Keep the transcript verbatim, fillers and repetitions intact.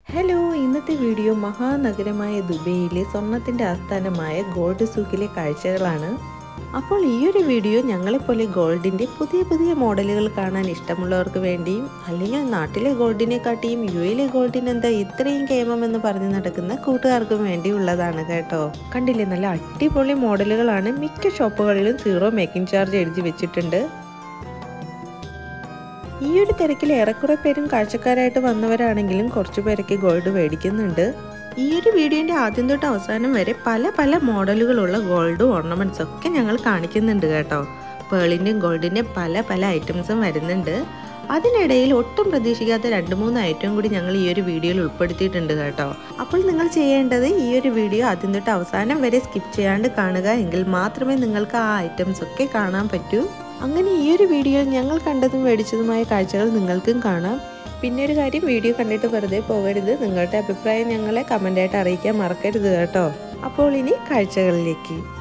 Hello, ഇന്നത്തെ video മഹാനഗരമായ ദുബൈയിലെ സ്വർണത്തിൻ്റെ ആസ്ഥാനമായ ഗോൾഡ് സൂക്കിലെ കാഴ്ചകളാണ്. അപ്പോൾ ഈ ഒരു വീഡിയോ ഞങ്ങളെപ്പോലെ ഗോൾഡിൻ്റെ പുതിയ പുതിയ മോഡലുകൾ കാണാൻ ഇഷ്ടമുള്ളവർക്ക് വേണ്ടിയും, അല്ലെങ്കിൽ നാട്ടിലെ ഗോൾഡിനെക്കാട്ടിയും യു എയിലെ ഗോൾഡിന് എന്താ ഇത്രയും കേമമെന്ന് പറഞ്ഞ് നടക്കുന്ന കൂട്ടുകാർക്കും വേണ്ടിയുള്ളതാണ് കേട്ടോ. കണ്ടില്ലേ, നല്ല അടിപൊളി മോഡലുകളാണ്. മിക്ക ഷോപ്പുകളിലും സീറോ മേക്കിംഗ് ചാർജ് എഴുതി വെച്ചിട്ടുണ്ട്. ഈ ഒരു തിരക്കിൽ ഏറെക്കുറെ പേരും കാഴ്ചക്കാരായിട്ട് വന്നവരാണെങ്കിലും കുറച്ചു പേരൊക്കെ ഗോൾഡ് മേടിക്കുന്നുണ്ട്. ഈ ഒരു വീഡിയോൻ്റെ ആദ്യം തൊട്ട് അവസാനം വരെ പല പല മോഡലുകളുള്ള ഗോൾഡ് ഓർണമെൻറ്റ്സ് ഒക്കെ ഞങ്ങൾ കാണിക്കുന്നുണ്ട് കേട്ടോ. പേളിൻ്റെയും ഗോൾഡിൻ്റെയും പല പല ഐറ്റംസും വരുന്നുണ്ട്. അതിനിടയിൽ ഒട്ടും പ്രതീക്ഷിക്കാത്ത രണ്ട് മൂന്ന് ഐറ്റം കൂടി ഞങ്ങൾ ഈ ഒരു വീഡിയോയിൽ ഉൾപ്പെടുത്തിയിട്ടുണ്ട് കേട്ടോ. അപ്പോൾ നിങ്ങൾ ചെയ്യേണ്ടത് ഈ ഒരു വീഡിയോ ആദ്യം തൊട്ട് അവസാനം വരെ സ്കിപ്പ് ചെയ്യാണ്ട് കാണുക. എങ്കിൽ മാത്രമേ നിങ്ങൾക്ക് ആ ഐറ്റംസ് ഒക്കെ കാണാൻ പറ്റൂ. അങ്ങനെ ഈ ഒരു വീഡിയോയിൽ ഞങ്ങൾ കണ്ടതും മേടിച്ചതുമായ കാഴ്ചകൾ നിങ്ങൾക്കും കാണാം. പിന്നെ ഒരു കാര്യം, വീഡിയോ കണ്ടിട്ട് വെറുതെ പോകരുത്. നിങ്ങളുടെ അഭിപ്രായം ഞങ്ങളെ കമൻ്റായിട്ട് അറിയിക്കാൻ മറക്കരുത് കേട്ടോ. അപ്പോൾ ഇനി കാഴ്ചകളിലേക്ക്.